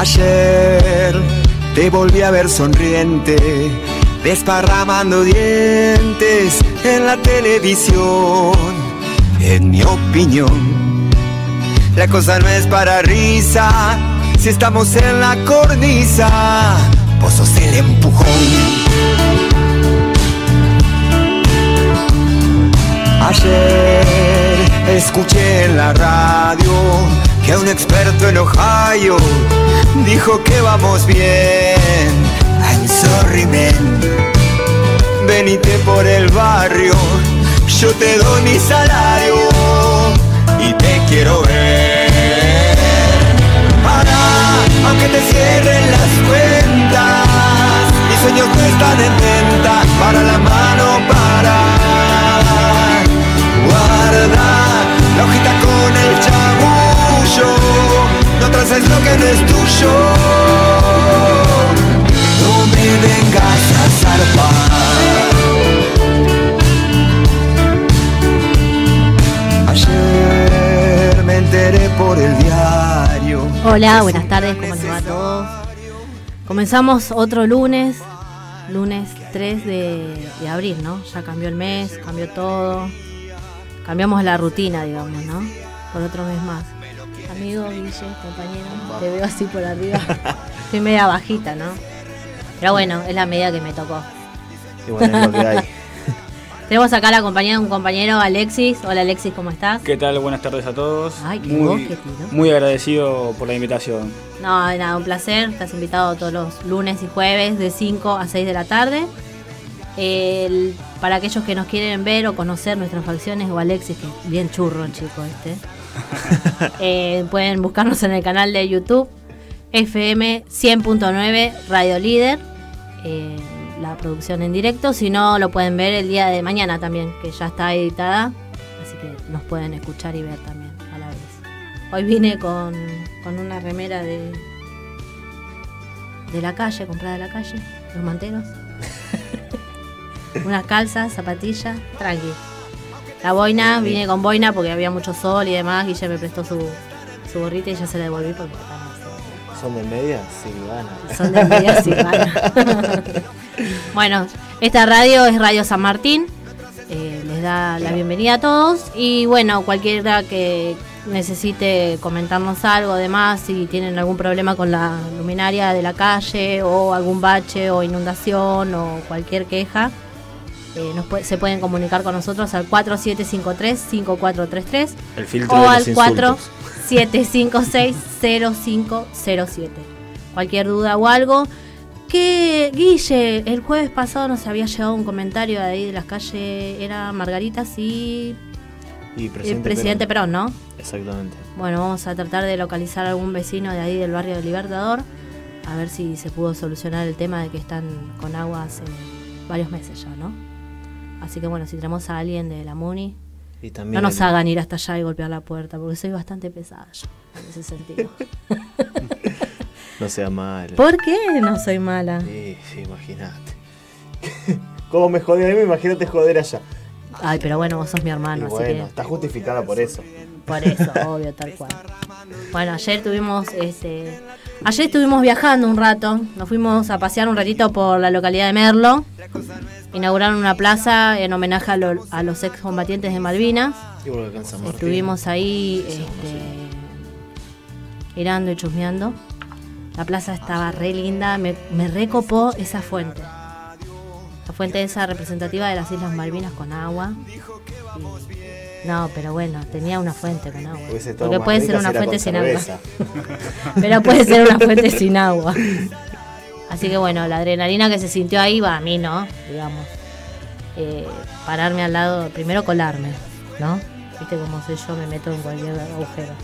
Ayer te volví a ver sonriente, desparramando dientes en la televisión. En mi opinión, la cosa no es para risa. Si estamos en la cornisa, vos sos el empujón. Ayer escuché en la radio que un experto en Ohio dijo que vamos bien. I'm sorry man, venite por el barrio, yo te doy mi salario y te quiero ver. Para, aunque te cierren las cuentas, mis sueños no están en venta. Para la mano, para, guarda la hojita con el chamullo, no traces lo que no es tuyo. No me vengas a zarpar. Ayer me enteré por el diario. Hola, buenas tardes, ¿cómo les va a todos? Comenzamos otro lunes 3 de abril, ¿no? Ya cambió el mes, cambió todo. Cambiamos la rutina, digamos, ¿no? Por otro mes más. Amigo, Guille, compañero, te veo así por arriba. Estoy media bajita, ¿no? Pero bueno, es la medida que me tocó. Y bueno, es lo que hay. Tenemos acá la compañía de un compañero, Alexis. Hola Alexis, ¿cómo estás? ¿Qué tal? Buenas tardes a todos. Ay, qué voz que tiró. Muy agradecido por la invitación. No, nada, un placer. Estás invitado todos los lunes y jueves de 5 a 6 de la tarde. Para aquellos que nos quieren ver o conocer nuestras facciones, o Alexis, que es bien churro el chico pueden buscarnos en el canal de YouTube FM 100.9 Radio Líder, la producción en directo. Si no, lo pueden ver el día de mañana también, que ya está editada, así que nos pueden escuchar y ver también a la vez. Hoy vine con una remera de la calle, comprada de la calle, los manteros. Unas calzas, zapatillas, tranqui. La boina, vine con boina porque había mucho sol y demás. Guille me prestó su gorrita y ya se la devolví porque ¿Son de medias? Sí, gana. Son de medias, sí, gana. Bueno, esta radio es Radio San Martín. Les da la bienvenida a todos. Y bueno, cualquiera que necesite comentarnos algo, además, si tienen algún problema con la luminaria de la calle o algún bache o inundación o cualquier queja, se pueden comunicar con nosotros al 4753-5433 el filtro o de al los insultos. 4756-0507. Cualquier duda o algo. Que Guille, el jueves pasado nos había llegado un comentario de ahí de las calles, era Margaritas y el presidente Perón, ¿no? Exactamente. Bueno, vamos a tratar de localizar a algún vecino de ahí del barrio del Libertador, a ver si se pudo solucionar el tema de que están con agua hace varios meses ya, ¿no? Así que bueno, si tenemos a alguien de la MUNI, y también no nos hagan ir hasta allá y golpear la puerta, porque soy bastante pesada yo, en ese sentido. No sea mala. ¿Por qué no soy mala? Sí, imagínate. ¿Cómo me jodí a mí? Imagínate joder allá. Ay, pero bueno, vos sos mi hermano, Y así bueno, que... está justificada por eso. Por eso, obvio, tal cual. Bueno, ayer estuvimos viajando un rato. Nos fuimos a pasear un ratito por la localidad de Merlo. Inauguraron una plaza en homenaje a los excombatientes de Malvinas. Estuvimos ahí mirando y chusmeando. La plaza estaba re linda. Me recopó esa fuente. La fuente esa representativa de las Islas Malvinas con agua. No, pero bueno, tenía una fuente con agua. Porque puede ser una fuente sin agua. Pero puede ser una fuente sin agua. Así que bueno, la adrenalina que se sintió ahí va a mí, ¿no? Digamos. Pararme al lado, primero colarme, ¿no? Viste cómo soy yo, me meto en cualquier agujero.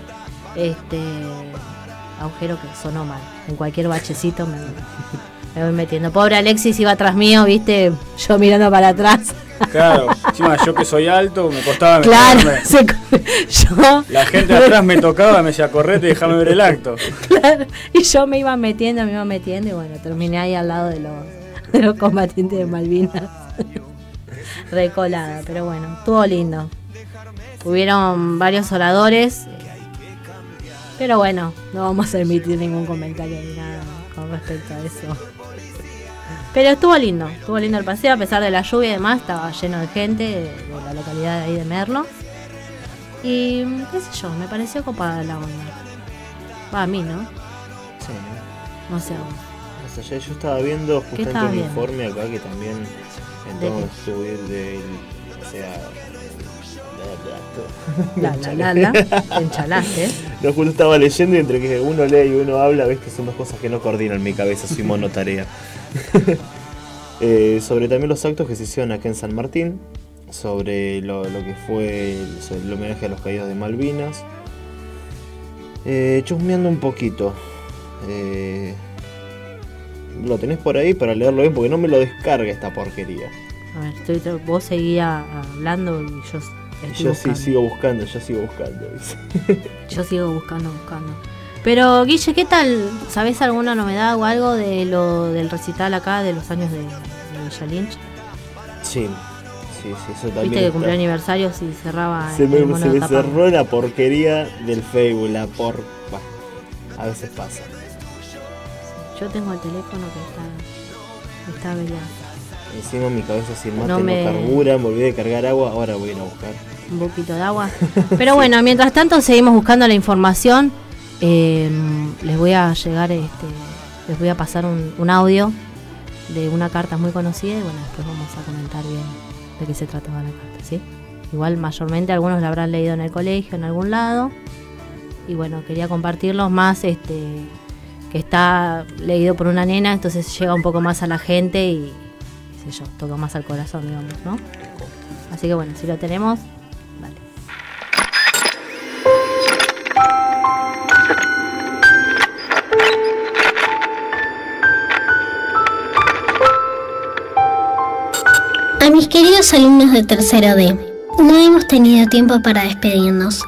Agujero que sonó mal. En cualquier bachecito me voy metiendo. Pobre Alexis iba atrás mío, viste, yo mirando para atrás. Claro, encima yo que soy alto, me costaba claro, meterme. La gente atrás me tocaba, me decía, correte, déjame ver el acto. Claro, y yo me iba metiendo, y bueno, terminé ahí al lado de los combatientes de Malvinas. Recolada, pero bueno, estuvo lindo. Hubieron varios oradores Pero bueno, no vamos a emitir ningún comentario ni nada con respecto a eso. Pero estuvo lindo el paseo, a pesar de la lluvia y demás, estaba lleno de gente de la localidad de ahí de Merlo. Y qué sé yo, me pareció copada la onda. Va a mí, ¿no? Sí. No sé. O sea, yo estaba viendo justamente un informe acá que también entonces subir del... O sea... enchalaste. No, justo estaba leyendo y entre que uno lee y uno habla, ves que son dos cosas que no coordinan en mi cabeza, soy monotarea. Sobre también los actos que se hicieron acá en San Martín, sobre lo que fue el homenaje a los caídos de Malvinas. Chusmeando un poquito. Lo tenés por ahí para leerlo bien porque no me lo descarga esta porquería. A ver, vos seguías hablando y yo sigo buscando. Dice. Yo sigo buscando. Pero Guille, ¿qué tal? ¿Sabés alguna novedad o algo de del recital acá de los años de Villa Lynch? Sí, eso también. Viste que cumplió aniversarios y cerraba. Se me cerró la porquería del Facebook, a veces pasa. Yo tengo el teléfono que está averiado. Encima mi cabeza sin mate no carbura, me olvidé de cargar agua, ahora voy a ir a buscar un poquito de agua. Pero bueno, mientras tanto seguimos buscando la información. Les voy a pasar un audio de una carta muy conocida y bueno, después vamos a comentar bien de qué se trataba la carta, ¿sí? Igual mayormente algunos la habrán leído en el colegio, en algún lado. Y bueno, quería compartirlos más, que está leído por una nena, entonces llega un poco más a la gente y qué sé yo, toca más al corazón, digamos, ¿no? Así que bueno, si lo tenemos, vale. A mis queridos alumnos de tercero D, no hemos tenido tiempo para despedirnos.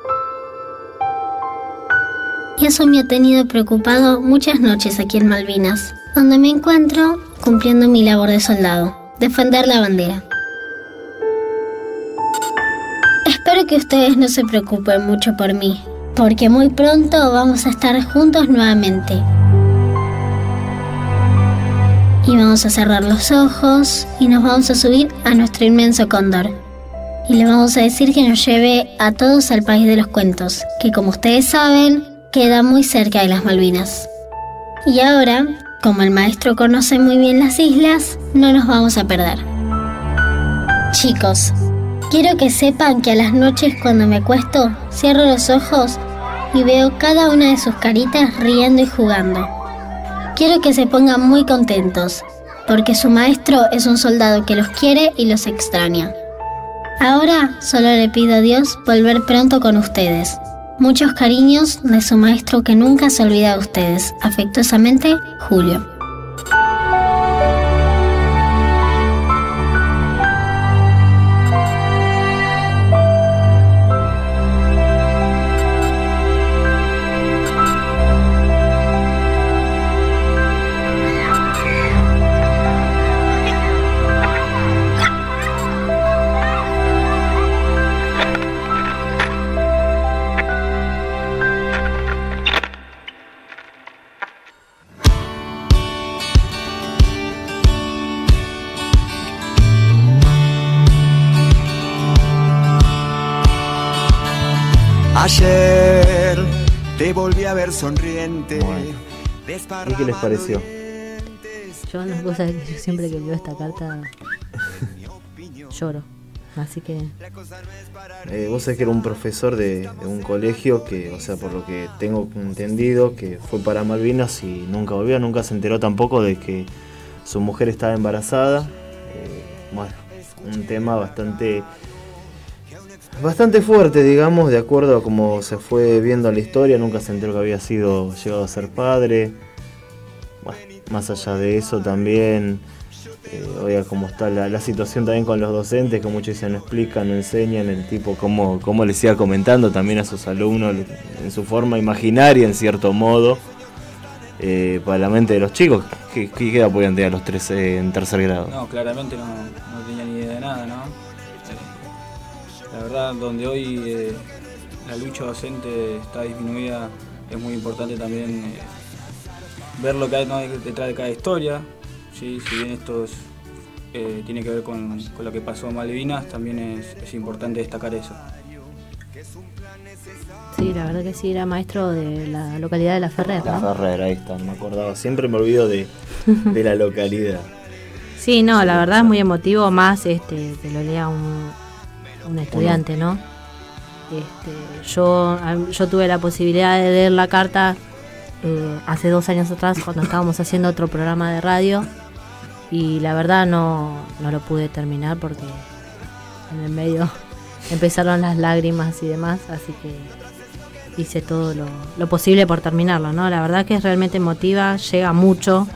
Y eso me ha tenido preocupado muchas noches aquí en Malvinas, donde me encuentro cumpliendo mi labor de soldado, defender la bandera. Espero que ustedes no se preocupen mucho por mí, porque muy pronto vamos a estar juntos nuevamente. Y vamos a cerrar los ojos y nos vamos a subir a nuestro inmenso cóndor. Y le vamos a decir que nos lleve a todos al país de los cuentos, que como ustedes saben, queda muy cerca de las Malvinas. Y ahora, como el maestro conoce muy bien las islas, no nos vamos a perder. Chicos, quiero que sepan que a las noches cuando me acuesto, cierro los ojos y veo cada una de sus caritas riendo y jugando. Quiero que se pongan muy contentos, porque su maestro es un soldado que los quiere y los extraña. Ahora solo le pido a Dios volver pronto con ustedes. Muchos cariños de su maestro que nunca se olvida de ustedes. Afectuosamente, Julio. Ayer te volví a ver sonriente. Bueno. ¿Y qué les pareció? Yo una cosa que yo siempre que leo esta carta lloro. Así que... vos sabés que era un profesor de un colegio que, o sea, por lo que tengo entendido, que fue para Malvinas y nunca volvió, nunca se enteró tampoco de que su mujer estaba embarazada. Bueno, un tema bastante fuerte, digamos, de acuerdo a cómo se fue viendo la historia. Nunca se enteró que había llegado a ser padre. Bueno, más allá de eso también, oiga cómo está la situación también con los docentes, que muchos dicen no explican, no enseñan, el tipo cómo les iba comentando también a sus alumnos en su forma imaginaria, en cierto modo, para la mente de los chicos. ¿Qué edad podían tener los tres en tercer grado? No, claramente no tenía ni idea de nada, ¿no? La verdad, donde hoy la lucha docente está disminuida, es muy importante también ver lo que hay, ¿no?, detrás de cada historia. ¿Sí? Si bien esto tiene que ver con lo que pasó en Malvinas, también es importante destacar eso. Sí, la verdad que sí, era maestro de la localidad de La Ferrer, ¿no? La Ferrer, ahí está, no me acordaba. Siempre me olvido de la localidad. Sí, no, la verdad es muy emotivo, más que lo lea un estudiante, ¿no? Yo tuve la posibilidad de leer la carta hace 2 años atrás, cuando estábamos haciendo otro programa de radio, y la verdad no lo pude terminar porque en el medio empezaron las lágrimas y demás, así que hice todo lo posible por terminarlo, ¿no? La verdad que es realmente emotiva, llega mucho.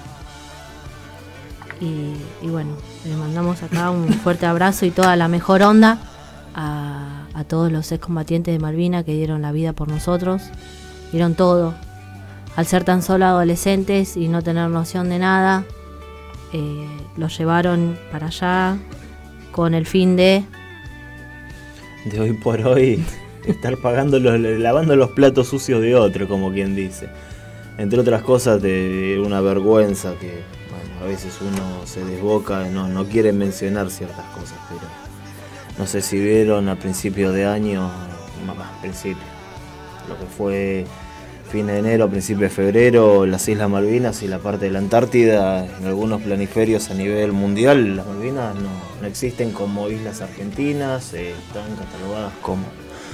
Y bueno, le mandamos acá un fuerte abrazo y toda la mejor onda a todos los excombatientes de Malvinas que dieron la vida por nosotros, dieron todo. Al ser tan solo adolescentes y no tener noción de nada, los llevaron para allá con el fin de hoy por hoy estar lavando los platos sucios de otro, como quien dice. Entre otras cosas, de una vergüenza que a veces uno se desboca, no quiere mencionar ciertas cosas, pero no sé si vieron a principios de año, lo que fue fin de enero, principio de febrero, las Islas Malvinas y la parte de la Antártida, en algunos planiferios a nivel mundial, las Malvinas no existen como islas argentinas, están catalogadas como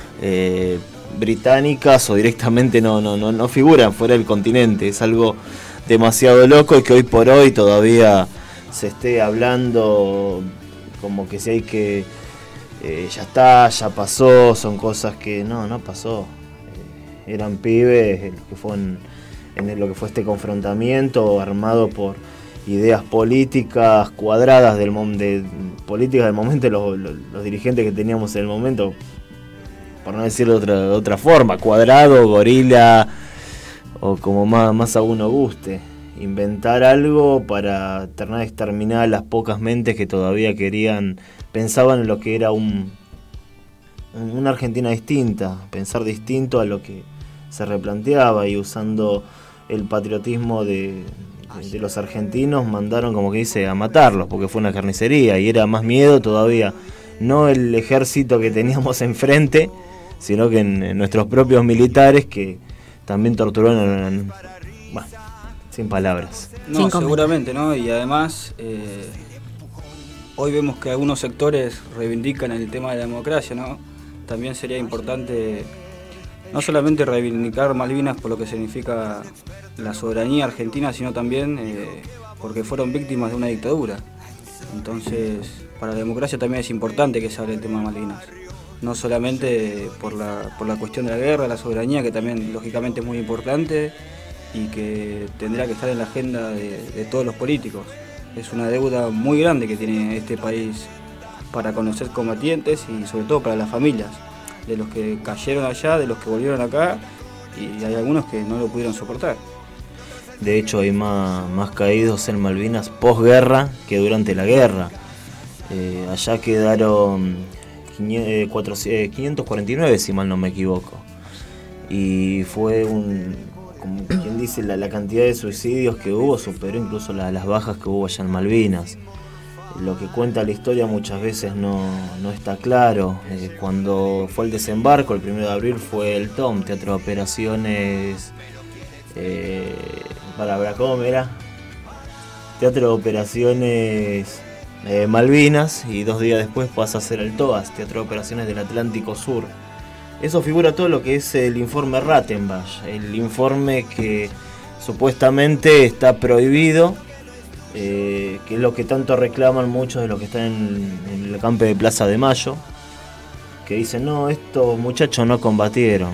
británicas o directamente no figuran fuera del continente. Es algo demasiado loco y que hoy por hoy todavía se esté hablando como que si hay que ya pasó, son cosas que no pasó. Eran pibes que fue en lo que fue este confrontamiento armado por ideas políticas cuadradas políticas del momento, los dirigentes que teníamos en el momento, por no decirlo de otra forma, cuadrado, gorila, o como más a uno guste, inventar algo para exterminar a las pocas mentes que todavía pensaban en lo que era una Argentina distinta, pensar distinto a lo que se replanteaba, y usando el patriotismo de los argentinos mandaron, como que dice, a matarlos, porque fue una carnicería y era más miedo todavía, no el ejército que teníamos enfrente, sino que en nuestros propios militares que también torturaron, sin palabras. No, seguramente, ¿no? Y además, hoy vemos que algunos sectores reivindican el tema de la democracia, ¿no? También sería importante no solamente reivindicar Malvinas por lo que significa la soberanía argentina, sino también porque fueron víctimas de una dictadura. Entonces, para la democracia también es importante que se hable el tema de Malvinas. No solamente por la cuestión de la guerra, la soberanía, que también lógicamente es muy importante y que tendrá que estar en la agenda de todos los políticos. Es una deuda muy grande que tiene este país para conocer combatientes y sobre todo para las familias, de los que cayeron allá, de los que volvieron acá, y hay algunos que no lo pudieron soportar. De hecho hay más caídos en Malvinas posguerra que durante la guerra. Allá quedaron 549, si mal no me equivoco, y fue como quien dice, la cantidad de suicidios que hubo superó incluso las bajas que hubo allá en Malvinas. Lo que cuenta la historia muchas veces no está claro. Cuando fue el desembarco, el 1 de abril, fue el TOM, Teatro de Operaciones, ¿cómo era? Teatro de Operaciones Malvinas, y 2 días después pasa a ser el TOAS, Teatro de Operaciones del Atlántico Sur. Eso figura todo lo que es el informe Rattenbach, el informe que supuestamente está prohibido, que es lo que tanto reclaman muchos de los que están en el campo de Plaza de Mayo, que dicen, no, estos muchachos no combatieron,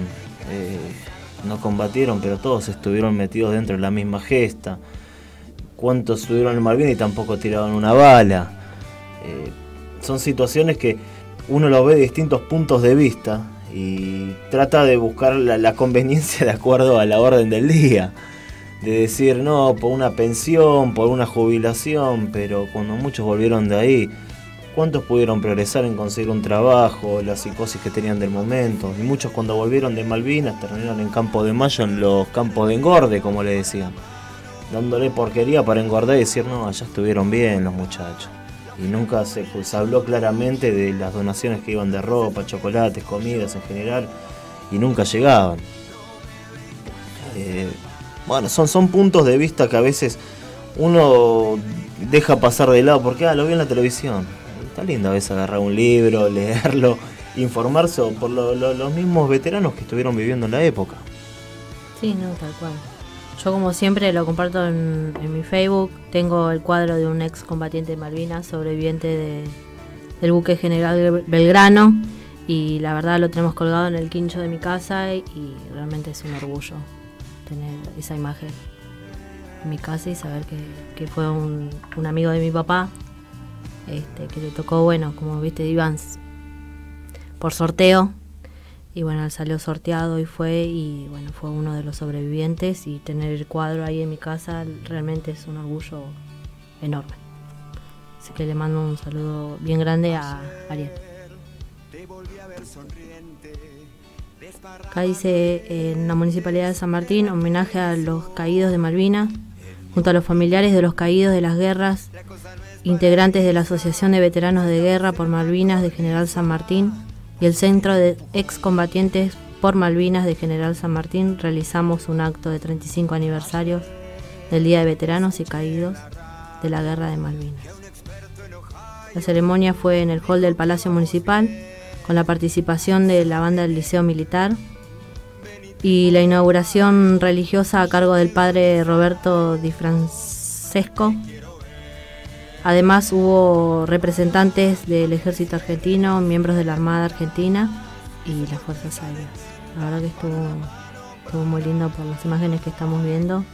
pero todos estuvieron metidos dentro de la misma gesta. ¿Cuántos estuvieron en Malvinas y tampoco tiraron una bala? Son situaciones que uno lo ve de distintos puntos de vista y trata de buscar la conveniencia de acuerdo a la orden del día. De decir, no, por una pensión, por una jubilación, pero cuando muchos volvieron de ahí, ¿Cuántos pudieron progresar en conseguir un trabajo, la psicosis que tenían del momento? Y muchos cuando volvieron de Malvinas terminaron en Campo de Mayo, en los campos de engorde, como le decían. Dándole porquería para engordar y decir, no, allá estuvieron bien los muchachos. Y nunca se habló claramente de las donaciones que iban de ropa, chocolates, comidas en general, y nunca llegaban. Bueno, son puntos de vista que a veces uno deja pasar de lado, porque lo vi en la televisión. Está lindo a veces agarrar un libro, leerlo, informarse por los mismos veteranos que estuvieron viviendo en la época. Sí, no, tal cual. Yo como siempre lo comparto en mi Facebook. Tengo el cuadro de un ex combatiente de Malvinas, sobreviviente del buque General Belgrano, y la verdad lo tenemos colgado en el quincho de mi casa y realmente es un orgullo tener esa imagen en mi casa y saber que fue un amigo de mi papá, que le tocó, bueno, como viste, iban por sorteo. Y bueno, él salió sorteado y fue uno de los sobrevivientes, y tener el cuadro ahí en mi casa realmente es un orgullo enorme. Así que le mando un saludo bien grande a Ariel. Acá dice, en la Municipalidad de San Martín, homenaje a los caídos de Malvinas, junto a los familiares de los caídos de las guerras, integrantes de la Asociación de Veteranos de Guerra por Malvinas de General San Martín, y el Centro de Excombatientes por Malvinas de General San Martín, realizamos un acto de 35 aniversarios del Día de Veteranos y Caídos de la Guerra de Malvinas. La ceremonia fue en el hall del Palacio Municipal, con la participación de la banda del Liceo Militar, y la inauguración religiosa a cargo del padre Roberto Di Francesco. Además hubo representantes del Ejército Argentino, miembros de la Armada Argentina y las Fuerzas Aéreas. La verdad que estuvo muy lindo por las imágenes que estamos viendo.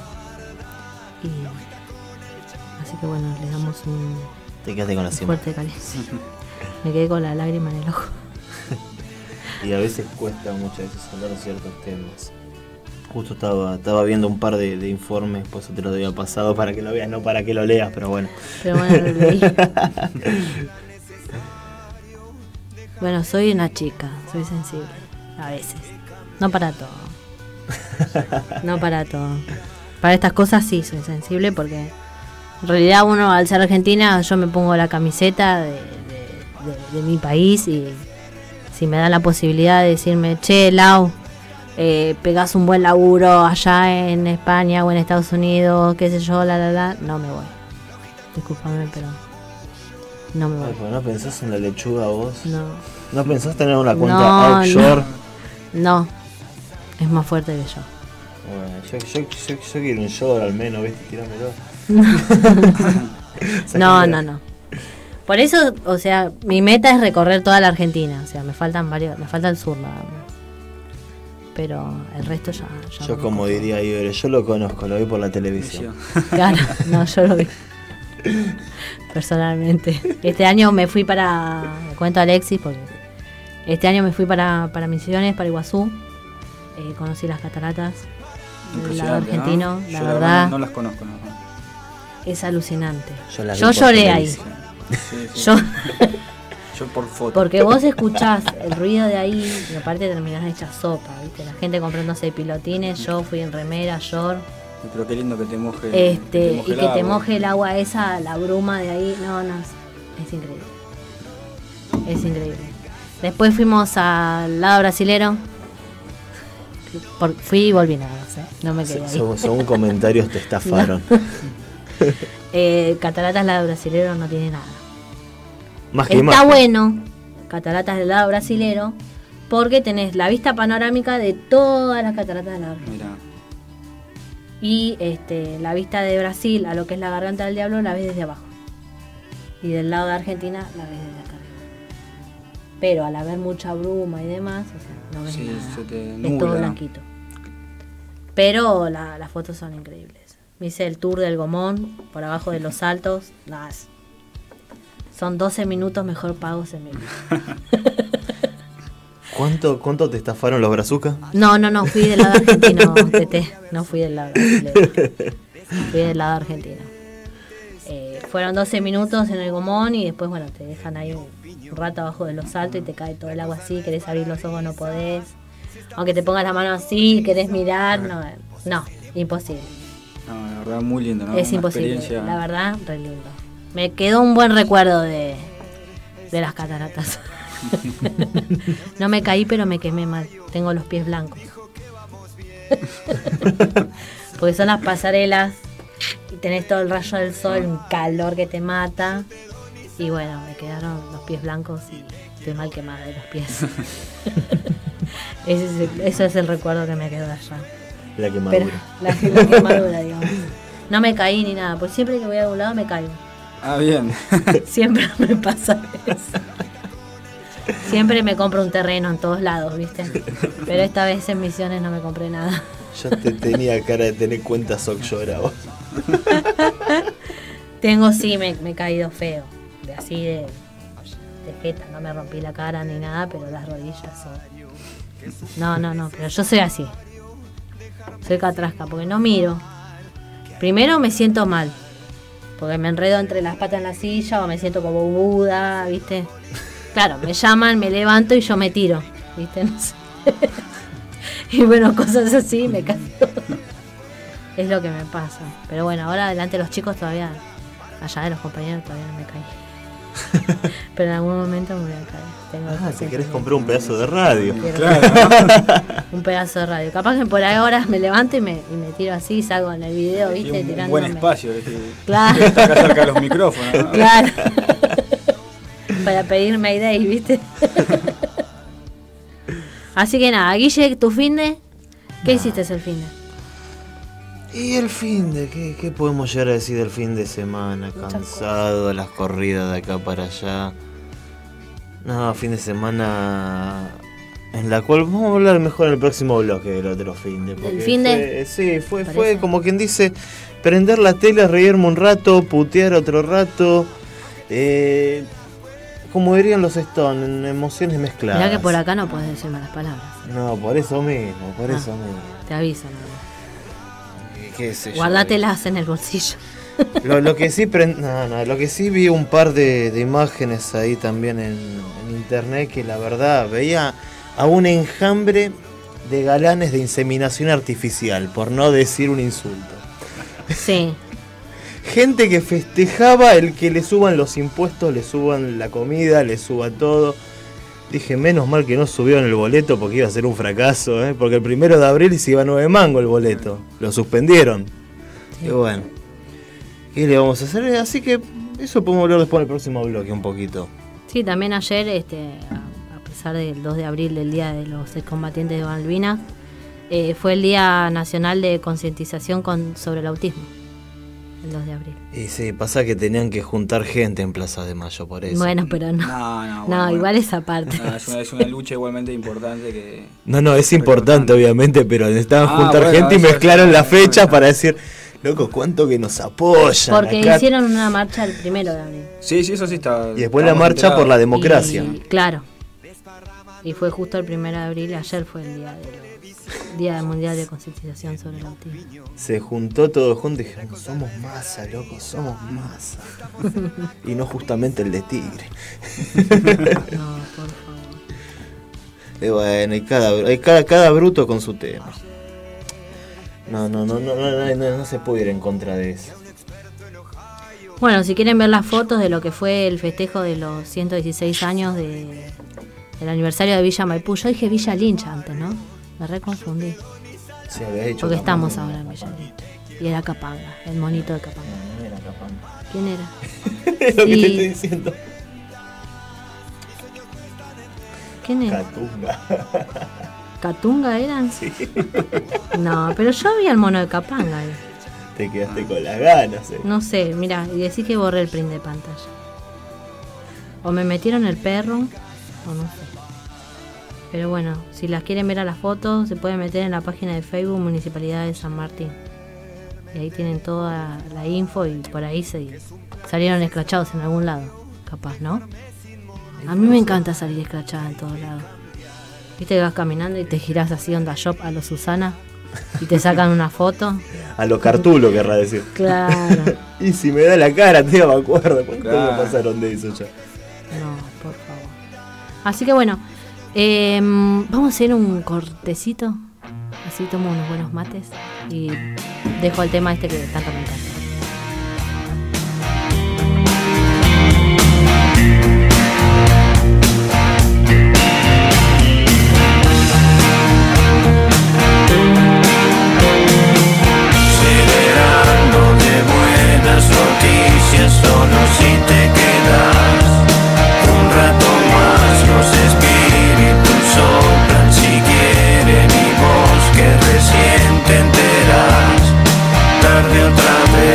Y así que bueno, les damos un fuerte cariño. Me quedé con la lágrima en el ojo. Y a veces cuesta muchas veces hablar de ciertos temas. Justo estaba viendo un par de informes, por eso te lo había pasado para que lo veas, no para que lo leas, pero bueno. Pero bueno, lo leí. Bueno, soy una chica, soy sensible, a veces. No para todo. No para todo. Para estas cosas sí soy sensible, porque en realidad uno, al ser argentina, yo me pongo la camiseta de mi país, y si me dan la posibilidad de decirme, che, Lau, pegás un buen laburo allá en España o en Estados Unidos, qué sé yo, no me voy. Discúlpame, pero no me voy. Ay, ¿no pensás en la lechuga vos? No. ¿No pensás tener una cuenta offshore? No, es más fuerte que yo. Bueno, yo quiero un shore al menos, ¿viste? Tirámelo. No. Por eso, o sea, mi meta es recorrer toda la Argentina. O sea, me falta el sur nada más. Pero el resto ya yo, como diría Iber, yo lo conozco, lo vi por la televisión. Claro, no, yo lo vi personalmente. Este año me fui le cuento a Alexis, porque este año me fui para Misiones, para Iguazú. Conocí las cataratas del lado argentino, ¿no? la yo verdad. No las conozco, no. Es alucinante. Yo lloré ahí. Sí. Yo por foto. Porque vos escuchás el ruido de ahí y aparte terminás hecha sopa, ¿viste? La gente comprándose pilotines, yo fui en remera, short. Pero qué lindo que te moje. Y que te moje el agua esa, la bruma de ahí. No, es increíble. Es increíble. Después fuimos al lado brasilero. Fui y volví nada más, no me quedé ahí. Según comentarios te estafaron. Cataratas lado brasilero no tiene nada. Más que Está imagen. bueno, cataratas del lado brasilero, porque tenés la vista panorámica de todas las cataratas del lado argentino. Y la vista de Brasil a lo que es la Garganta del Diablo la ves desde abajo. Y del lado de Argentina la ves desde acá. Pero al haber mucha bruma y demás, o sea, no ves nada. Es todo blanquito. Pero las fotos son increíbles. Me hice el tour del Gomón, por abajo de los Altos. Son 12 minutos mejor pagos en mi vida. ¿Cuánto te estafaron los brazucas? No, fui del lado argentino, Tete. No fui del lado brasileño. Fui del lado argentino. fueron 12 minutos en el gomón y después, bueno, te dejan ahí un rato abajo de los saltos y te cae todo el agua así, querés abrir los ojos, no podés. Aunque te pongas la mano así, querés mirar, no, imposible. No, la verdad, muy lindo, ¿no? Es Una imposible, experiencia. la verdad, re lindo. Me quedó un buen recuerdo de las cataratas. No me caí, pero me quemé mal. Tengo los pies blancos. Porque son las pasarelas y tenés todo el rayo del sol, un calor que te mata. Y bueno, me quedaron los pies blancos y estoy mal quemada de los pies. Eso es el recuerdo que me quedó de allá. La quemadura. Pero, la quemadura, digamos. No me caí ni nada, pues siempre que voy a algún lado me caigo. Ah, bien. Siempre me pasa eso. Siempre me compro un terreno en todos lados, ¿viste? Pero esta vez en Misiones no me compré nada. Ya te tenía cara de tener cuentas offshore vos. Tengo, sí, me he caído feo. De jeta, no me rompí la cara ni nada, pero las rodillas sí. No, pero yo soy así. Soy catrasca, porque no miro. Primero me siento mal, porque me enredo entre las patas en la silla o me siento como Buda, ¿viste? Claro, me llaman, me levanto y yo me tiro, ¿viste? No sé. Y bueno, cosas así me caigo. Es lo que me pasa. Pero bueno, ahora delante de los chicos todavía, allá de los compañeros todavía no me caí. Pero en algún momento me voy a caer. Si querés comprar un pedazo de radio. Claro. Un pedazo de radio. Capaz que por ahora me levanto y me tiro así, salgo en el video, ¿viste? Un Tirándome. buen espacio. Claro. Está acá cerca de los micrófonos, ¿no? Claro. Para pedir Mayday, ¿viste? Así que nada, Guille, tu finde, ¿qué hiciste el finde? Y el fin de, ¿qué podemos llegar a decir del fin de semana? Cansado, las corridas de acá para allá. No, fin de semana en la cual vamos a hablar mejor en el próximo bloque del otro fin de. ¿El fin de? Sí, fue como quien dice, prender la tele, reírme un rato, putear otro rato. Como dirían los Stones, emociones mezcladas. Mirá que por acá no podés decir malas palabras. No, por eso mismo. Te aviso, ¿no? ¿Qué sé yo? Guardatelas en el bolsillo. Lo que sí lo que sí vi un par de imágenes ahí también en internet que la verdad veía a un enjambre de galanes de inseminación artificial, por no decir un insulto. Sí. Gente que festejaba el que le suban los impuestos, le suban la comida, le suba todo. Dije, menos mal que no subieron el boleto porque iba a ser un fracaso, porque el 1 de abril se iba a 9 mangos el boleto. Lo suspendieron. Sí. Y bueno, ¿qué le vamos a hacer? Así que eso podemos hablar después en el próximo bloque un poquito. Sí, también ayer, a pesar del 2 de abril, del Día de los Excombatientes de Malvinas, fue el Día Nacional de Concientización sobre el Autismo. El 2 de abril. Y sí, pasa que tenían que juntar gente en Plaza de Mayo por eso. Bueno, pero no. Bueno, igual esa parte. Es una lucha igualmente importante que... No, es importante obviamente, pero necesitaban juntar gente y mezclaron las fechas para decir, loco, cuánto que nos apoyan. Porque acá hicieron una marcha el 1 de abril. Sí, eso sí está. Y después la marcha por la democracia. Claro. Y fue justo el 1 de abril y ayer fue el Día Mundial de Concientización sobre el Autismo. Se juntó todo junto y dijeron, somos masa, loco, somos masa. Y no justamente el de Tigre. No, por favor. Y bueno, hay cada bruto con su tema. No se puede ir en contra de eso. Bueno, si quieren ver las fotos de lo que fue el festejo de los 116 años del aniversario de Villa Maipú. Yo dije Villa Lynch antes, ¿no? Me reconfundí. Sí, había dicho. Porque estamos ahora en Villa Lynch. Y era Capanga, el monito de Capanga. No era Capanga. ¿Quién era? Es lo que te estoy diciendo. ¿Quién era? Catunga. ¿Catunga eran? Sí. No, pero yo vi al mono de Capanga ahí. Te quedaste con las ganas, No sé, mira, y decís que borré el print de pantalla. O me metieron el perro, o no sé. Pero bueno, si las quieren ver a las fotos, se pueden meter en la página de Facebook Municipalidad de San Martín. Y ahí tienen toda la info y por ahí salieron escrachados en algún lado, capaz, ¿no? A mí me encanta salir escrachada en todos lados. Viste que vas caminando y te girás así onda shop a lo Susana. y te sacan una foto. A lo cartulo querrá decir. Claro. Y si me da la cara, tío, me acuerdo. ¿Cuánto Claro. me pasaron de eso ya? No, por favor. Así que bueno, vamos a hacer un cortecito. Así tomo unos buenos mates y dejo el tema este que tanto me encanta. Noticias solo si te quedas un rato más. Los espíritus soplan si quieren y vos que recién te enterás. Tarde otra vez.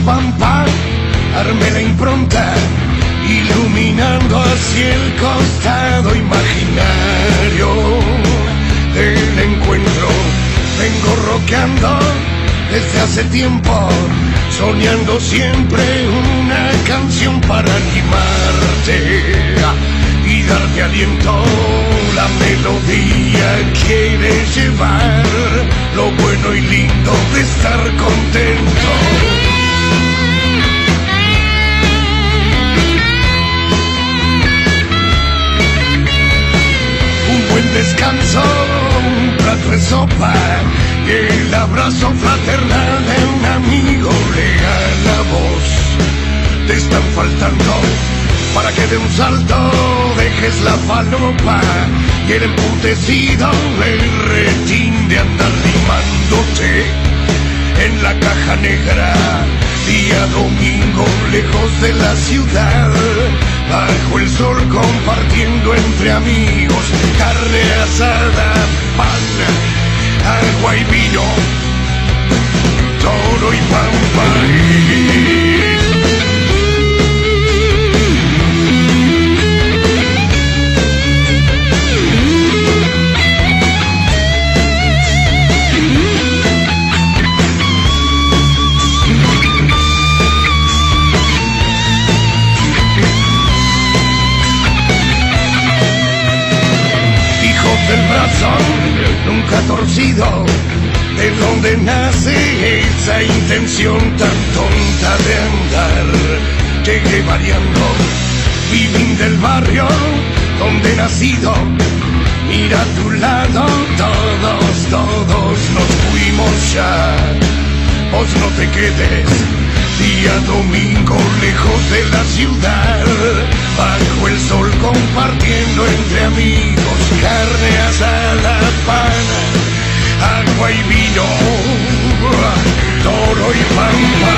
pampa, armé la impronta, iluminando hacia el costado imaginario del encuentro. Vengo rockeando desde hace tiempo, soñando siempre una canción para animarte y darte aliento. La melodía quiere llevar lo bueno y lindo de estar contento. Un buen descanso, un plato de sopa y el abrazo fraternal de un amigo leal a vos. Te están faltando para que de un salto dejes la falopa y el emputecido el retín de andar rimándote en la caja negra. Día domingo lejos de la ciudad, bajo el sol compartiendo entre amigos, carne asada, pan, agua y vino, toro y pampa. Del brazo nunca torcido, de donde nace esa intención tan tonta de andar. Llegué variando, vivín del barrio donde he nacido. Mira a tu lado, todos nos fuimos ya. Vos no te quedes, día domingo lejos de la ciudad, bajo el sol compartiendo entre amigos, carne asada, pan, agua y vino, toro y pampa.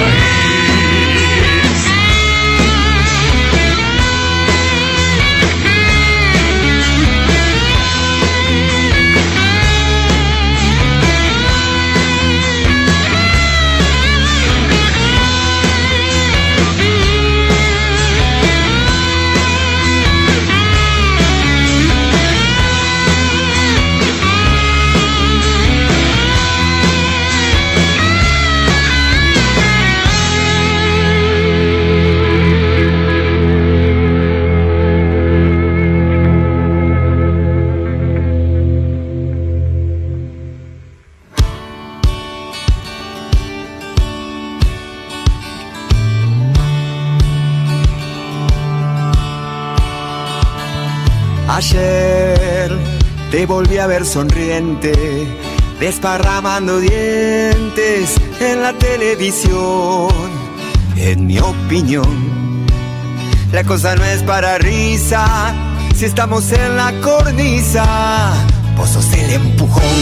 Ayer te volví a ver sonriente, desparramando dientes en la televisión. En mi opinión, la cosa no es para risa, si estamos en la cornisa, vos sos el empujón.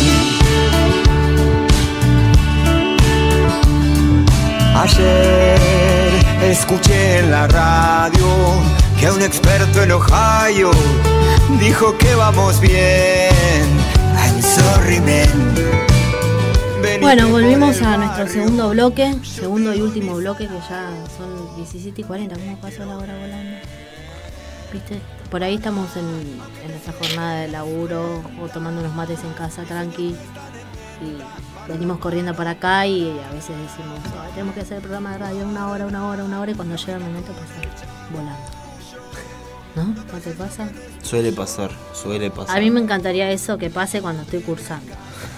Ayer escuché en la radio que un experto en Ohio dijo que vamos bien. I'm sorry, man. Bueno, volvimos a nuestro segundo bloque, segundo y último bloque, que ya son 17:40. ¿Cómo pasó la hora volando? ¿Viste? Por ahí estamos en nuestra jornada de laburo o tomando unos mates en casa tranqui y venimos corriendo para acá y a veces decimos, oh, tenemos que hacer el programa de radio una hora y cuando llega el momento pasa volando. ¿No? ¿No te pasa? Suele pasar. A mí me encantaría eso que pase cuando estoy cursando.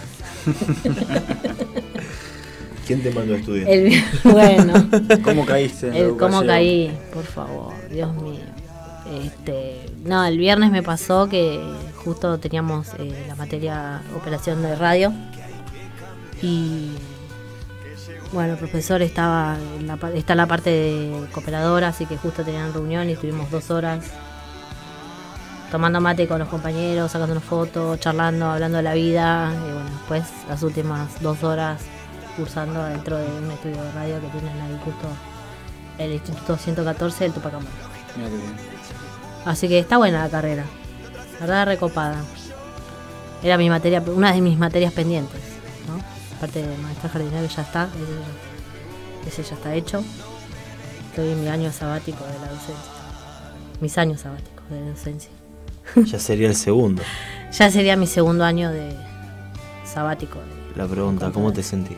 ¿Quién te mandó a estudiar? Bueno. ¿Cómo caíste? ¿Cómo caí? Por favor, Dios mío. No, el viernes me pasó que justo teníamos la materia operación de radio y bueno, el profesor está en la parte de cooperadora, así que justo tenían reunión y estuvimos 2 horas tomando mate con los compañeros, sacándonos fotos, charlando, hablando de la vida y bueno, después las últimas 2 horas cursando dentro de un estudio de radio que tienen ahí justo el Instituto 114 del Tupac Amaru. Mira qué bien. Así que está buena la carrera, la verdad recopada. Era mi materia, una de mis materias pendientes, ¿no? Aparte de maestra jardinera que ya está, ese ya está hecho. Estoy en mi año sabático de la docencia. Mis años sabáticos de docencia. Ya sería el segundo. Ya sería mi segundo año de sabático. La pregunta, ¿cómo te sentís?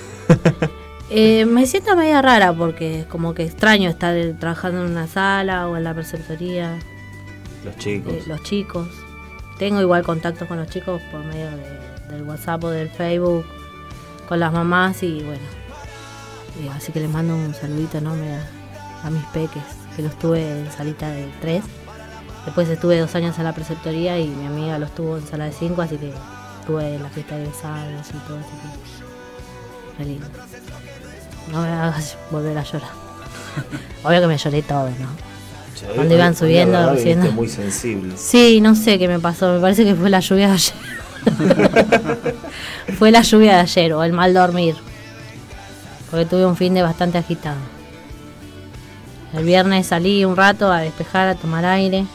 Me siento media rara porque es como que extraño estar trabajando en una sala o en la preceptoría. Los chicos. Tengo igual contactos con los chicos por medio del WhatsApp o del Facebook, con las mamás y bueno. Así que les mando un saludito enorme a mis peques, que los tuve en salita de 3. Después estuve 2 años en la preceptoría y mi amiga los tuvo en sala de 5, así que estuve en la fiesta de egresados y todo, así que re lindo. No me hagas volver a llorar. Obvio que me lloré todo, ¿no? Cuando iban subiendo, muy sensible. Sí, no sé qué me pasó, me parece que fue la lluvia de ayer. Fue la lluvia de ayer o el mal dormir, porque tuve un fin de bastante agitado. El viernes salí un rato a despejar, a tomar aire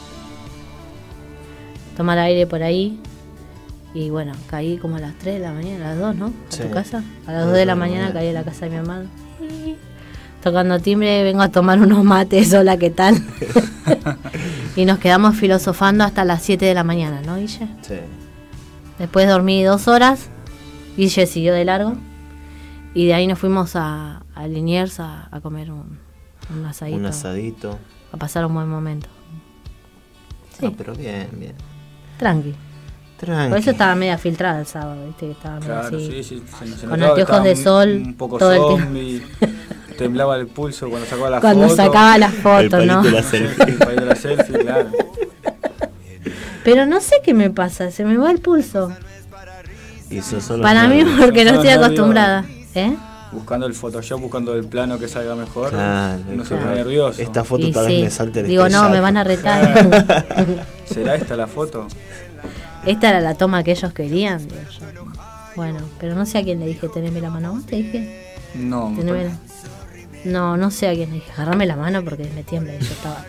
por ahí. Y bueno, caí como a las 3 de la mañana, a las 2, ¿no? A tu casa. A las 2 de la mañana caí a la casa de mi hermano. Tocando timbre, vengo a tomar unos mates, hola, ¿qué tal? Y nos quedamos filosofando hasta las 7 de la mañana, ¿no, Guille? Sí. Después dormí 2 horas, Guille siguió de largo. Y de ahí nos fuimos a Liniers a comer un asadito. Un asadito. A pasar un buen momento. Sí. No, pero bien. Tranqui. Por eso estaba media filtrada el sábado, ¿viste? Que estaba medio así, sí. con anteojos de sol, un poco todo zombie, temblaba el pulso cuando sacaba la cuando foto. sacaba las fotos, ¿no? El palito de la selfie, claro. Pero no sé qué me pasa, se me va el pulso. Para mí porque no estoy acostumbrada. Buscando el Photoshop, buscando el plano que salga mejor. Claro, no se pone nervioso. Esta foto tal vez me salte el Digo, no, me van a retar. ¿Será esta la foto? Esta era la toma que ellos querían. Digo yo. Bueno, pero no sé a quién le dije, teneme la mano. ¿Vos te dije? No, no sé a quién le dije. Agarrame la mano porque me tiembla y yo estaba...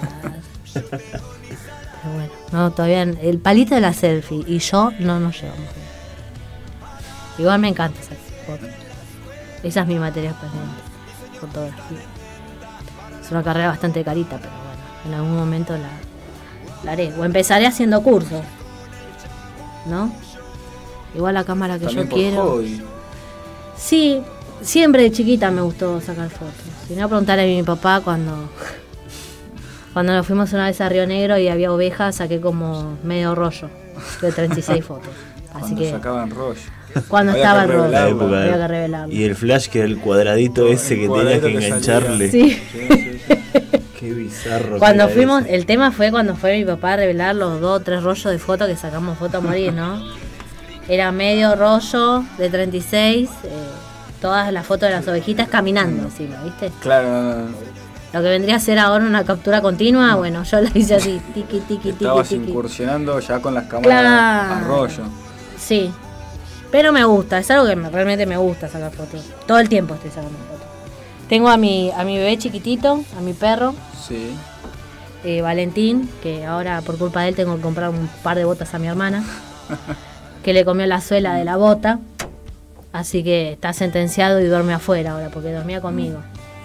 Pero bueno, no, todavía... El palito de la selfie y yo no nos llevamos. Igual me encanta esa foto. Esa es mi materia pendiente, fotografía. Es una carrera bastante carita, pero bueno, en algún momento la haré. O empezaré haciendo cursos, ¿no? Igual la cámara que también yo quiero. Hobby. Sí, siempre de chiquita me gustó sacar fotos. Si no, preguntarle a mi papá cuando nos fuimos una vez a Río Negro y había ovejas, saqué como medio rollo de 36 fotos. Así cuando que sacaban rollo. Cuando estaba el rollo, la época había que revelarlo. Y el flash, que era el cuadradito ese que tenías que engancharle. Sí. Qué bizarro. Cuando fuimos, eso. El tema fue cuando fue mi papá a revelar los 2 o 3 rollos de fotos que sacamos foto a morir, ¿no? Era medio rollo de 36, todas las fotos de las ovejitas caminando encima, ¿viste? Claro. Lo que vendría a ser ahora una captura continua, bueno, yo la hice así, tiqui, tiqui, tiqui. Estabas incursionando ya con las cámaras a rollo. Sí. Pero me gusta, es algo que realmente me gusta sacar fotos. Todo el tiempo estoy sacando fotos. Tengo a mi bebé chiquitito, a mi perro. Sí. Valentín, que ahora por culpa de él tengo que comprar un par de botas a mi hermana. Que le comió la suela de la bota. Así que está sentenciado y duerme afuera ahora, porque dormía conmigo.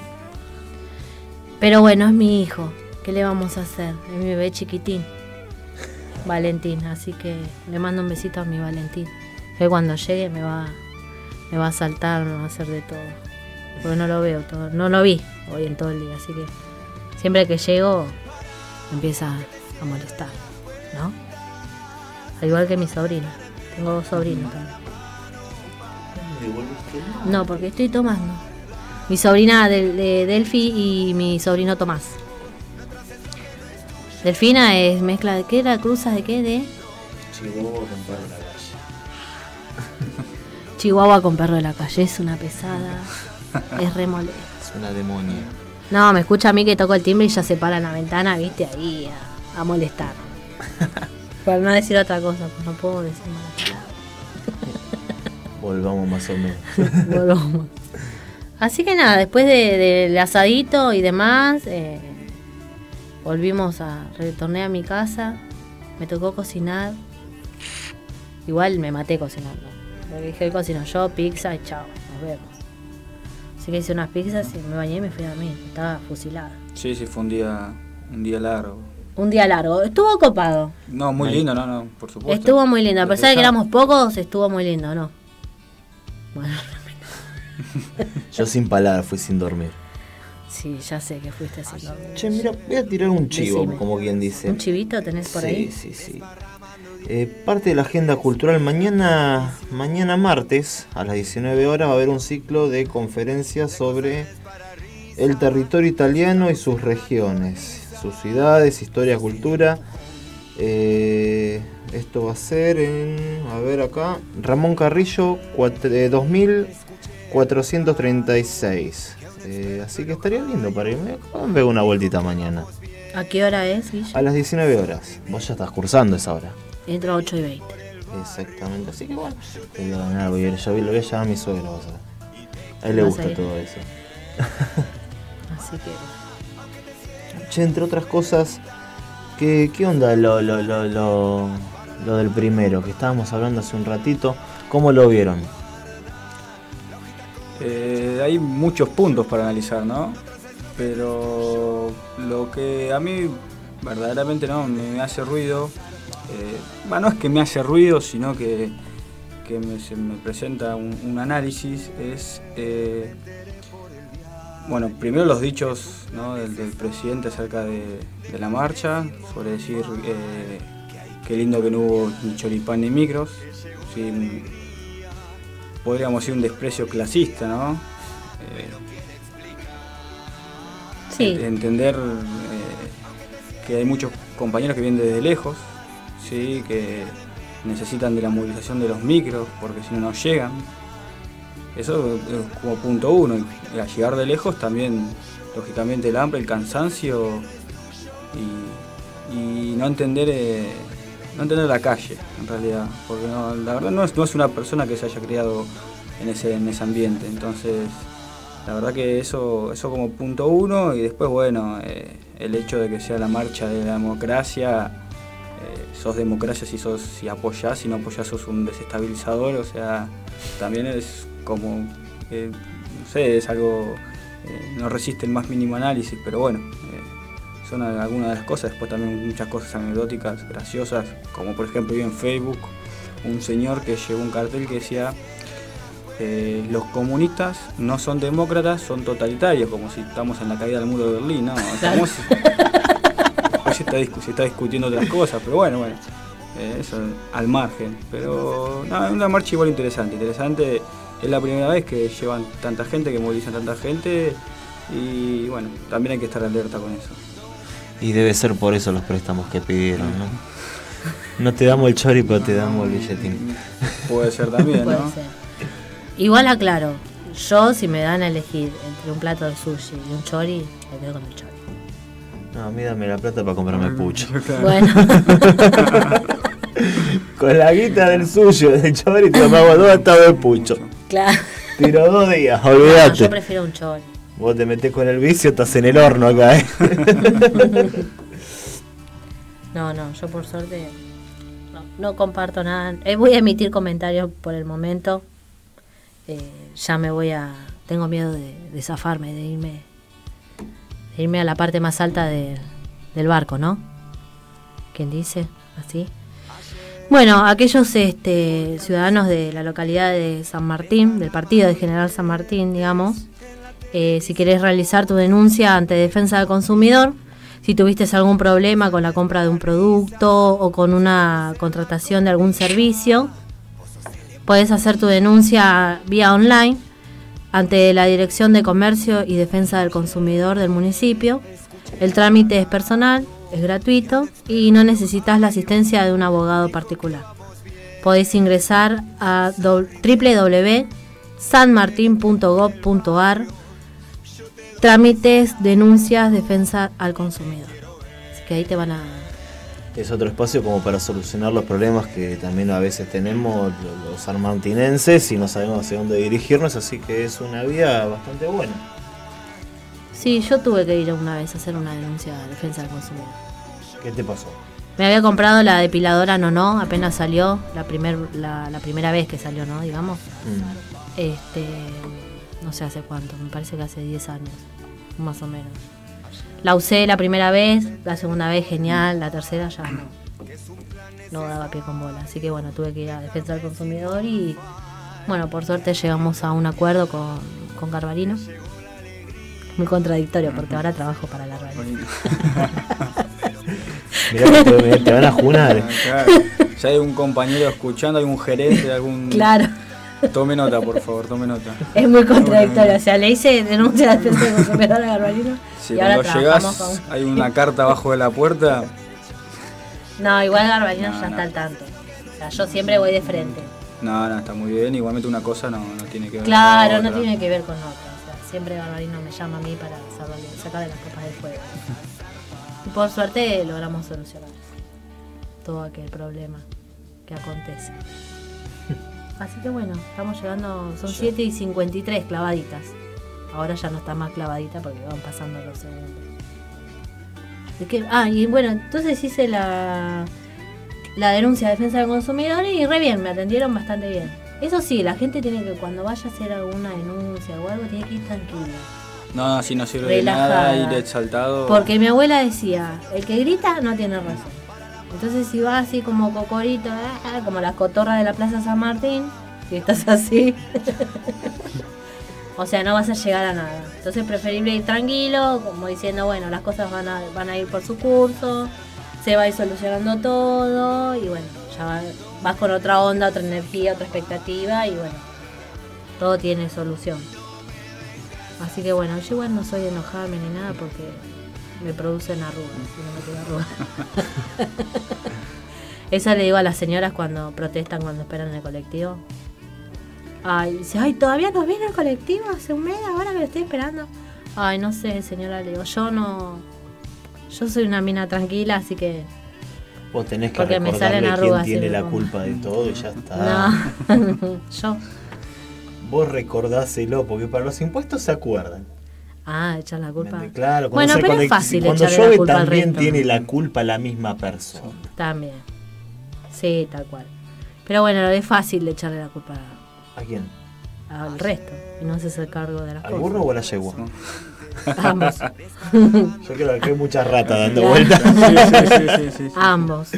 Pero bueno, es mi hijo. ¿Qué le vamos a hacer? Es mi bebé chiquitín. Valentín, así que le mando un besito a mi Valentín. Que cuando llegue me va a saltar, me va a hacer de todo. Porque no lo veo todo, no lo vi hoy en todo el día, así que siempre que llego me empieza a molestar, ¿no? Al igual que mi sobrina. Tengo 2 sobrinos también. No, porque estoy tomando. Mi sobrina de Delphi y mi sobrino Tomás. Delfina es mezcla de qué, era cruzas de qué, de Chihuahua con perro de la calle. Es una pesada, es re molesta. Es una demonia. No, me escucha a mí que toco el timbre y ya se para en la ventana, viste, ahí a molestar. Por no decir otra cosa, pues no puedo decir nada. Volvamos más o menos. Volvamos. Así que nada, después del asadito y demás, retorné a mi casa, me tocó cocinar. Igual me maté cocinando. Porque dije, hoy cocino yo, pizza y chao, nos vemos. Así Así que hice unas pizzas y me bañé y me fui a dormir. Estaba fusilada. Sí, fue un día largo. Un día largo. Estuvo copado. No, muy lindo, no, por supuesto. Estuvo muy lindo. A pesar de que éramos pocos, estuvo muy lindo, ¿no? Bueno. Yo sin palabras fui sin dormir. Sí, ya sé que fuiste sin dormir. Che, mira, voy a tirar un chivo, Decime. como quien dice. ¿Un chivito tenés por ahí? Sí. Parte de la agenda cultural, mañana martes a las 19 horas va a haber un ciclo de conferencias sobre el territorio italiano y sus regiones, sus ciudades, historia, cultura. Esto va a ser en, a ver acá, Ramón Carrillo 2436. Así que estaría lindo para irme. Me pego una vueltita mañana. ¿A qué hora es, Guille? A las 19 horas. Vos ya estás cursando esa hora. Entro a 8:20. Exactamente, así que bueno, te voy a ganar, lo voy a llamar a mi suegro, vas a ver. A él le ¿Vas gusta a ir? todo eso. Así que... Che, entre otras cosas, ¿qué onda lo del primero? Que estábamos hablando hace un ratito. ¿Cómo lo vieron? Hay muchos puntos para analizar, ¿no? Pero lo que a mí verdaderamente no me hace ruido, no es que me hace ruido, sino que se me presenta un análisis, es, primero los dichos, ¿no? del presidente acerca de la marcha, sobre decir qué lindo que no hubo ni choripán ni micros, sí, podríamos decir un desprecio clasista, ¿no? Sí. Entender que hay muchos compañeros que vienen desde lejos, ¿sí? Que necesitan de la movilización de los micros porque si no llegan. Eso es como punto uno. Y al llegar de lejos también, lógicamente, el hambre, el cansancio y no entender la calle, en realidad. Porque la verdad no es una persona que se haya criado en ese ambiente. Entonces, la verdad que eso como punto uno. Y después, el hecho de que sea la marcha de la democracia, sos democracia si apoyás, si no apoyás sos un desestabilizador. O sea, también es como, no sé, es algo, no resiste el más mínimo análisis, pero bueno, son algunas de las cosas. Después también muchas cosas anecdóticas, graciosas, como por ejemplo vi en Facebook un señor que llevó un cartel que decía los comunistas no son demócratas, son totalitarios, como si estamos en la caída del muro de Berlín, ¿no? Claro. Hoy se está discutiendo otras cosas, pero bueno, eso al margen. Pero no, es una marcha igual interesante. Es la primera vez que llevan tanta gente, que movilizan tanta gente, y bueno, también hay que estar alerta con eso. Y debe ser por eso los préstamos que pidieron, ¿no? No te damos el chori, pero te damos el billetín. Puede ser también, Puede ¿no? ser. Igual aclaro, yo si me dan a elegir entre un plato de sushi y un chori, me quedo con el chori. No, a mí dame la plata para comprarme el pucho. Bueno. Con la guita del suyo, del chori, te tomamos 2 atados de pucho. Claro. Tiro 2 días, No, olvídate. yo prefiero un chori. Vos te metés con el vicio, estás en el horno acá, No, yo por suerte no comparto nada. Voy a emitir comentarios por el momento. Ya tengo miedo de zafarme, de irme a la parte más alta del barco, ¿no? ¿Quién dice? Así. Bueno, aquellos ciudadanos de la localidad de San Martín, del partido de General San Martín, digamos, si querés realizar tu denuncia ante Defensa del Consumidor, si tuviste algún problema con la compra de un producto o con una contratación de algún servicio, podés hacer tu denuncia vía online ante la Dirección de Comercio y Defensa del Consumidor del municipio. El trámite es personal, es gratuito y no necesitas la asistencia de un abogado particular. Podés ingresar a www.sanmartin.gov.ar, trámites, denuncias, defensa al consumidor. Así que ahí te van a... Es otro espacio como para solucionar los problemas que también a veces tenemos los sanmartinenses y no sabemos hacia dónde dirigirnos, así que es una vía bastante buena. Sí, yo tuve que ir una vez a hacer una denuncia de defensa del consumidor. ¿Qué te pasó? Me había comprado la depiladora No, apenas salió, la primera vez que salió, ¿no? Digamos. No no sé hace cuánto, me parece que hace 10 años, más o menos. La usé la primera vez, la segunda vez genial, la tercera ya no daba pie con bola. Así que bueno, tuve que ir a Defensa del Consumidor y bueno, por suerte llegamos a un acuerdo con Garbarino. Muy contradictorio porque ahora trabajo para Garbarino. Mirá que te van a junar. Claro. Si hay un compañero escuchando, hay un gerente, algún... Claro. Tome nota, por favor, tome nota. Es muy contradictorio, o sea, le hice denuncia a la Defensa del Consumidor a Garbarino. Sí, y ahora cuando llegás, hay una carta abajo de la puerta. No, igual Garbarino No, ya no. está al tanto. O sea, yo siempre voy de frente. No, está muy bien. Igualmente una cosa no tiene que ver Claro, con la no otra. tiene que ver con otra. O sea, siempre Garbarino me llama a mí para sacarle las papas del fuego. Y por suerte logramos solucionar todo aquel problema que acontece. Así que bueno, estamos llegando, son 7:53 clavaditas. Ahora ya no está más clavadita porque van pasando los segundos. ¿De qué? Y bueno, entonces hice la denuncia de Defensa del Consumidor y re bien, me atendieron bastante bien. Eso sí, la gente tiene que, cuando vaya a hacer alguna denuncia o algo, tiene que ir tranquila. No, si no sirve Relajada. de nada ir exaltado. Porque mi abuela decía, el que grita no tiene razón. Entonces si vas así como cocorito, como las cotorras de la Plaza San Martín, si estás así, o sea, no vas a llegar a nada. Entonces es preferible ir tranquilo, como diciendo, bueno, las cosas van a ir por su curso, se va a ir solucionando todo, y bueno, ya vas con otra onda, otra energía, otra expectativa, y bueno, todo tiene solución. Así que bueno, yo igual no soy de enojarme ni nada porque me producen arrugas, si no me quedo arrugas. Eso le digo a las señoras cuando protestan, cuando esperan en el colectivo. Dice, todavía no viene el colectivo, hace un mes ahora que lo estoy esperando. No sé, señora, le digo, yo soy una mina tranquila, así que... Vos tenés que porque me salen recordarle arrugas, quién tiene sí, la como. culpa de todo y ya está. No, yo. Vos recordáselo, porque para los impuestos se acuerdan. Echar la culpa. Claro, Bueno, pero es fácil cuando echarle la llueve culpa al también resto. tiene la culpa la misma persona. También. Sí, tal cual. Pero bueno, es fácil de echarle la culpa ¿A quién? al resto y no haces el cargo de las ¿Al cosas. burro o a la yegua? Ambos. Yo creo que hay muchas ratas dando vueltas. Sí. Ambos.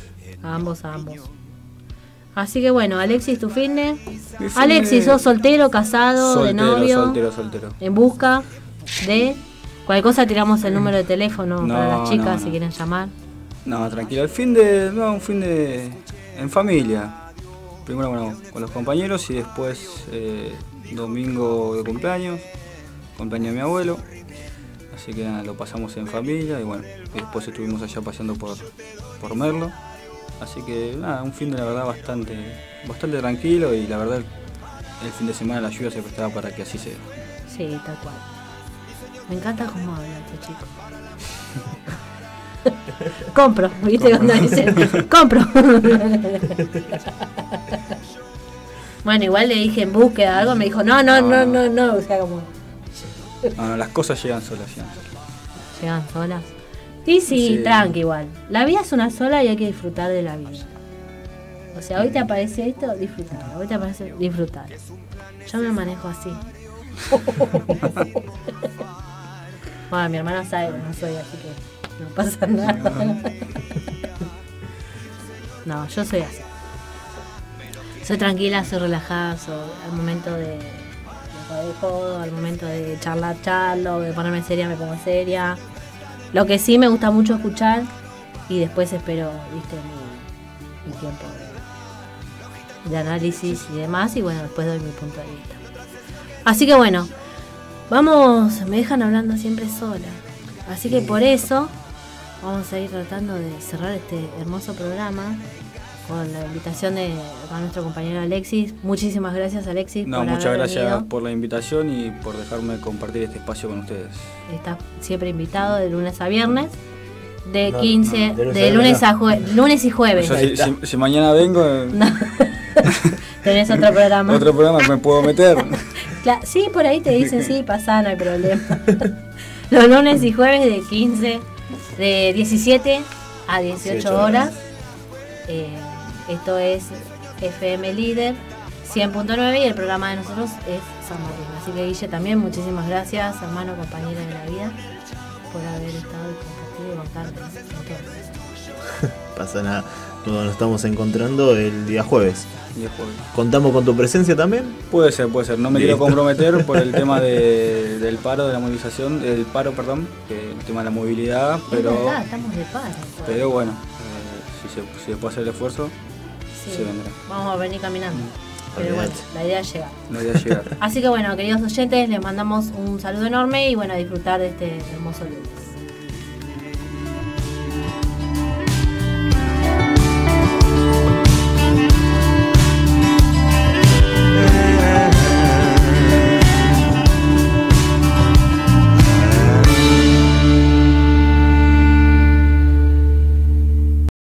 Así que bueno, Alexis, tu finde. Alexis, sos soltero, casado, de novio. Soltero. En busca de... Cualquier cosa tiramos el número de teléfono para las chicas si quieren llamar. No, tranquilo. Un fin de en familia. Primero, bueno, con los compañeros y después domingo de cumpleaños de mi abuelo. Así que nada, lo pasamos en familia y bueno, y después estuvimos allá paseando por Merlo. Así que nada, un fin de la verdad bastante tranquilo y la verdad el fin de semana la lluvia se prestaba para que así sea. Sí, tal cual. Me encanta cómo habla este chico. Compro, ¿viste cuando dicen? Compro. Bueno, igual le dije en búsqueda algo, me dijo, no, o sea, como... No, las cosas llegan solas. Llegan solas. Sí, tranqui igual. La vida es una sola y hay que disfrutar de la vida. O sea, hoy te aparece esto, disfrutar. Hoy te aparece disfrutar. Yo me manejo así. Bueno, mi hermana sabe que no soy así que no pasa nada. No, yo soy así. Soy tranquila, soy relajada, al momento de joder, al momento de charlar, de ponerme seria, me pongo seria. Lo que sí me gusta mucho escuchar y después espero, viste, mi tiempo de análisis y demás y bueno, después doy mi punto de vista. Así que bueno, me dejan hablando siempre sola. Así que por eso vamos a ir tratando de cerrar este hermoso programa con la invitación de nuestro compañero Alexis. Muchísimas gracias, Alexis. No, por muchas haber gracias venido. por la invitación y por dejarme compartir este espacio con ustedes. Estás siempre invitado de lunes a viernes, de No, 15, no, de lunes y jueves. O sea, si mañana vengo, No. Tenés otro programa. otro programa me puedo meter. Sí, por ahí te dicen, sí, pasá, no hay problema. Los lunes y jueves de 17 a 18 horas. Esto es FM Líder 100.9 y el programa de nosotros es San Martín. Así que Guille también, muchísimas gracias, hermano, compañero de la vida, por haber estado y compartido y contarnos. Pasa nada, nos estamos encontrando el día jueves. Día jueves. ¿Contamos con tu presencia también? Puede ser. No me quiero Listo. comprometer por el tema del paro, de la movilización, el tema de la movilidad, pero Es verdad, estamos de paro. pero bueno, si se puede hacer el esfuerzo, Sí, se vendrá. vamos a venir caminando. Pero bueno, Olvidate. la idea es llegar. La idea es llegar. Así que bueno, queridos oyentes, les mandamos un saludo enorme y bueno, a disfrutar de este hermoso lunes.